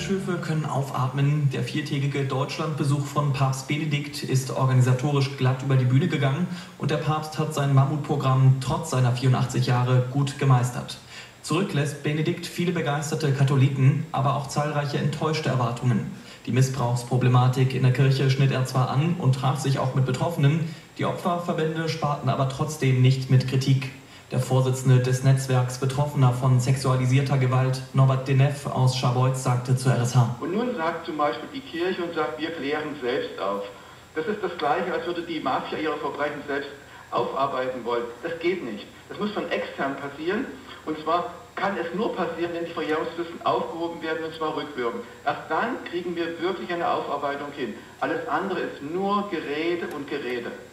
Bischöfe können aufatmen. Der viertägige Deutschlandbesuch von Papst Benedikt ist organisatorisch glatt über die Bühne gegangen und der Papst hat sein Mammutprogramm trotz seiner 84 Jahre gut gemeistert. Zurück lässt Benedikt viele begeisterte Katholiken, aber auch zahlreiche enttäuschte Erwartungen. Die Missbrauchsproblematik in der Kirche schnitt er zwar an und traf sich auch mit Betroffenen, die Opferverbände sparten aber trotzdem nicht mit Kritik. Der Vorsitzende des Netzwerks Betroffener von sexualisierter Gewalt, Norbert Denef aus Scharbeutz, sagte zur RSH. Und nun sagt zum Beispiel die Kirche und sagt, wir klären selbst auf. Das ist das Gleiche, als würde die Mafia ihre Verbrechen selbst aufarbeiten wollen. Das geht nicht. Das muss von extern passieren. Und zwar kann es nur passieren, wenn die Verjährungsfristen aufgehoben werden, und zwar rückwirkend. Erst dann kriegen wir wirklich eine Aufarbeitung hin. Alles andere ist nur Gerede und Gerede.